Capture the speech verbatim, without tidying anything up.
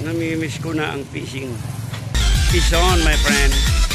Namimiss ko na ang fishing. Fish on, my friend.